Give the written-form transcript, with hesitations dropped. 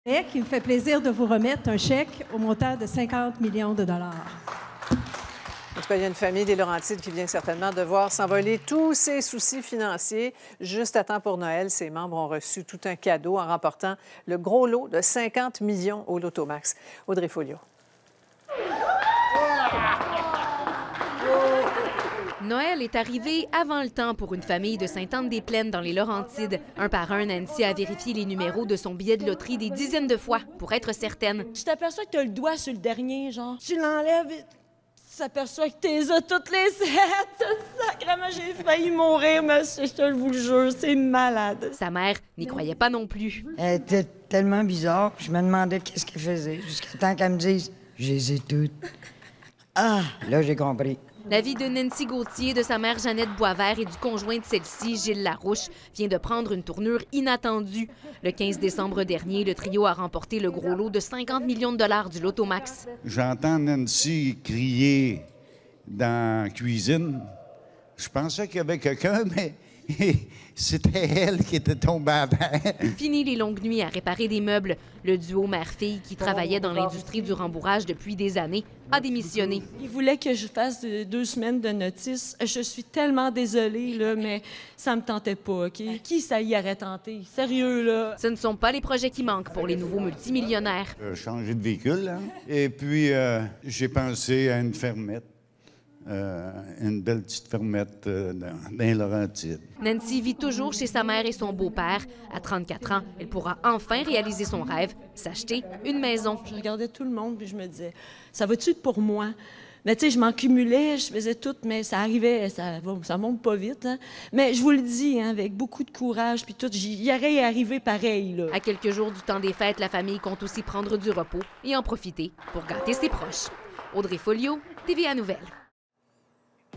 Et qui me fait plaisir de vous remettre un chèque au montant de 50 millions de dollars. En tout cas, il y a une famille des Laurentides qui vient certainement de voir s'envoler tous ses soucis financiers. Juste à temps pour Noël, ses membres ont reçu tout un cadeau en remportant le gros lot de 50 millions au Loto Max. Audrey Folliot. Noël est arrivé avant le temps pour une famille de Sainte-Anne-des-Plaines dans les Laurentides. Un par un, Nancy a vérifié les numéros de son billet de loterie des dizaines de fois pour être certaine. Tu t'aperçois que tu as le doigt sur le dernier, genre. Tu l'enlèves et tu t'aperçois que t'es as toutes les 7. Sacrément, j'ai failli mourir, monsieur, je vous le jure, c'est malade. Sa mère n'y croyait pas non plus. Elle était tellement bizarre, je me demandais qu'est-ce qu'elle faisait, jusqu'à temps qu'elle me dise « Je les ai toutes ». Ah, là, j'ai compris. La vie de Nancy Gauthier, de sa mère Jeannette Boisvert et du conjoint de celle-ci, Gilles Larouche, vient de prendre une tournure inattendue. Le 15 décembre dernier, le trio a remporté le gros lot de 50 millions de dollars du Loto Max. J'entends Nancy crier dans la cuisine. Je pensais qu'il y avait quelqu'un, mais c'était elle qui était tombée avant. Fini les longues nuits à réparer des meubles. Le duo mère-fille, qui travaillait dans l'industrie du rembourrage depuis des années, a démissionné. Il voulait que je fasse 2 semaines de notice. Je suis tellement désolée, là, mais ça me tentait pas, OK? Qui ça y aurait tenté? Sérieux, là? Ce ne sont pas les projets qui manquent pour les nouveaux multimillionnaires. Changer de véhicule, hein? Et puis, j'ai pensé à une fermette. Une belle petite fermette dans les Laurentides. Nancy vit toujours chez sa mère et son beau-père. À 34 ans, elle pourra enfin réaliser son rêve, s'acheter une maison. Je regardais tout le monde puis je me disais, ça va-tu être pour moi? Mais tu sais, je m'en cumulais, je faisais tout, mais ça arrivait, ça monte pas vite. Hein? Mais je vous le dis, hein, avec beaucoup de courage puis tout, j'y aurais arrivé pareil, là. À quelques jours du temps des fêtes, la famille compte aussi prendre du repos et en profiter pour gâter ses proches. Audrey Folliot, TVA Nouvelles.